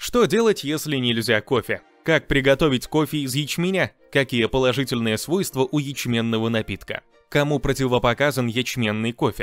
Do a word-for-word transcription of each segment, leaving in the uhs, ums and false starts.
Что делать, если нельзя кофе? Как приготовить кофе из ячменя? Какие положительные свойства у ячменного напитка? Кому противопоказан ячменный кофе?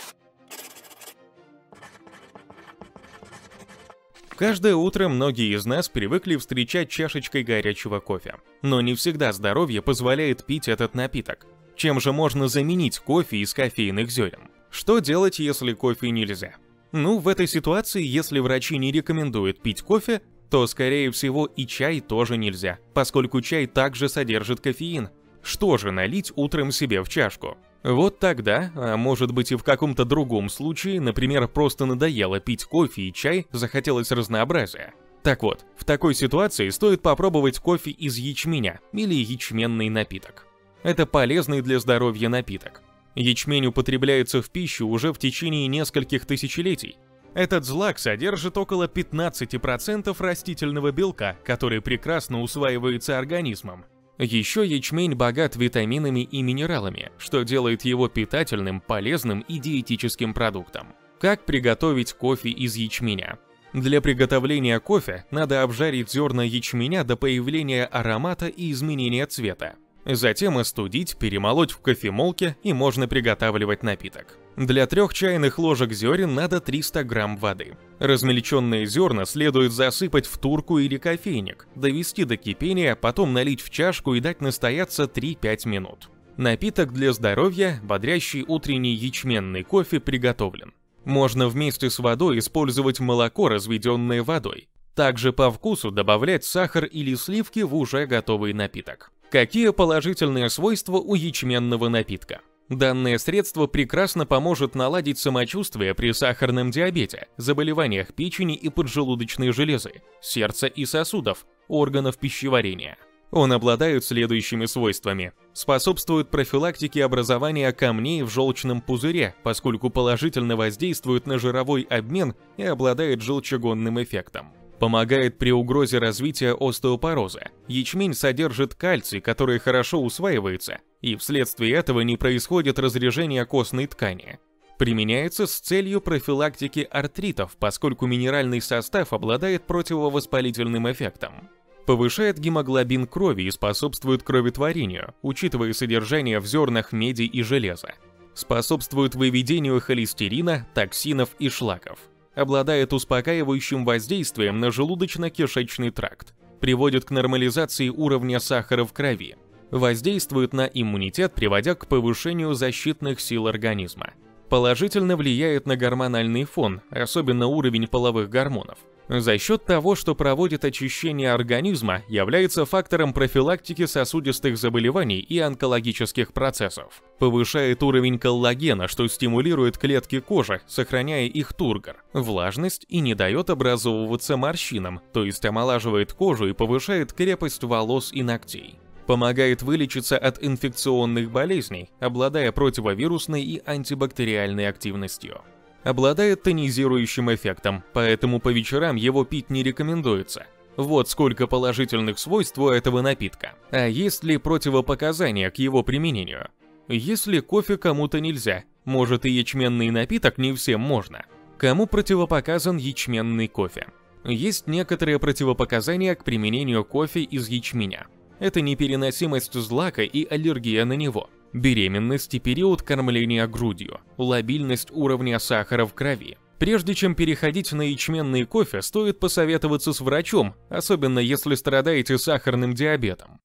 Каждое утро многие из нас привыкли встречать чашечкой горячего кофе. Но не всегда здоровье позволяет пить этот напиток. Чем же можно заменить кофе из кофейных зерен? Что делать, если кофе нельзя? Ну, в этой ситуации, если врачи не рекомендуют пить кофе, то, скорее всего, и чай тоже нельзя, поскольку чай также содержит кофеин. Что же налить утром себе в чашку? Вот тогда, а может быть и в каком-то другом случае, например, просто надоело пить кофе и чай, захотелось разнообразия. Так вот, в такой ситуации стоит попробовать кофе из ячменя или ячменный напиток. Это полезный для здоровья напиток. Ячмень употребляется в пищу уже в течение нескольких тысячелетий. Этот злак содержит около пятнадцати процентов растительного белка, который прекрасно усваивается организмом. Еще ячмень богат витаминами и минералами, что делает его питательным, полезным и диетическим продуктом. Как приготовить кофе из ячменя? Для приготовления кофе надо обжарить зерна ячменя до появления аромата и изменения цвета. Затем остудить, перемолоть в кофемолке, и можно приготавливать напиток. Для трех чайных ложек зерен надо триста грамм воды. Размельченные зерна следует засыпать в турку или кофейник, довести до кипения, потом налить в чашку и дать настояться три-пять минут. Напиток для здоровья, бодрящий утренний ячменный кофе, приготовлен. Можно вместе с водой использовать молоко, разведенное водой. Также по вкусу добавлять сахар или сливки в уже готовый напиток. Какие положительные свойства у ячменного напитка? Данное средство прекрасно поможет наладить самочувствие при сахарном диабете, заболеваниях печени и поджелудочной железы, сердца и сосудов, органов пищеварения. Он обладает следующими свойствами. Способствует профилактике образования камней в желчном пузыре, поскольку положительно воздействует на жировой обмен и обладает желчегонным эффектом. Помогает при угрозе развития остеопороза. Ячмень содержит кальций, который хорошо усваивается, и вследствие этого не происходит разрежение костной ткани. Применяется с целью профилактики артритов, поскольку минеральный состав обладает противовоспалительным эффектом. Повышает гемоглобин крови и способствует кроветворению, учитывая содержание в зернах меди и железа. Способствует выведению холестерина, токсинов и шлаков. Обладает успокаивающим воздействием на желудочно-кишечный тракт, приводит к нормализации уровня сахара в крови, воздействует на иммунитет, приводя к повышению защитных сил организма, положительно влияет на гормональный фон, особенно уровень половых гормонов. За счет того, что проводит очищение организма, является фактором профилактики сосудистых заболеваний и онкологических процессов. Повышает уровень коллагена, что стимулирует клетки кожи, сохраняя их тургор, влажность и не дает образовываться морщинам, то есть омолаживает кожу и повышает крепость волос и ногтей. Помогает вылечиться от инфекционных болезней, обладая противовирусной и антибактериальной активностью. Обладает тонизирующим эффектом, поэтому по вечерам его пить не рекомендуется. Вот сколько положительных свойств у этого напитка. А есть ли противопоказания к его применению? Если кофе кому-то нельзя, может и ячменный напиток не всем можно. Кому противопоказан ячменный кофе? Есть некоторые противопоказания к применению кофе из ячменя. Это непереносимость злака и аллергия на него. Беременность и период кормления грудью, лабильность уровня сахара в крови. Прежде чем переходить на ячменный кофе, стоит посоветоваться с врачом, особенно если страдаете сахарным диабетом.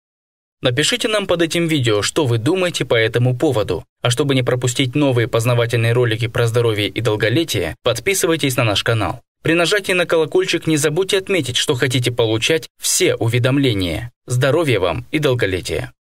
Напишите нам под этим видео, что вы думаете по этому поводу. А чтобы не пропустить новые познавательные ролики про здоровье и долголетие, подписывайтесь на наш канал. При нажатии на колокольчик не забудьте отметить, что хотите получать все уведомления. Здоровья вам и долголетия!